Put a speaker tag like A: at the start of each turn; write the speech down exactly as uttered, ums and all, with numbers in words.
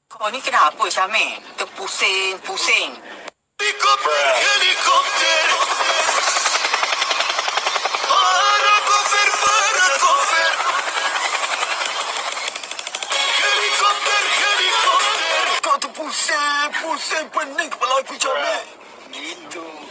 A: Kau ni kenapa, Syamil? Terpusing-pusing.
B: Helikopter, helikopter. Paracofer, paracofer. Helikopter, helikopter.
C: Kau tu pusing, pusing, pening kepala aku, Syamil.
A: Gitu.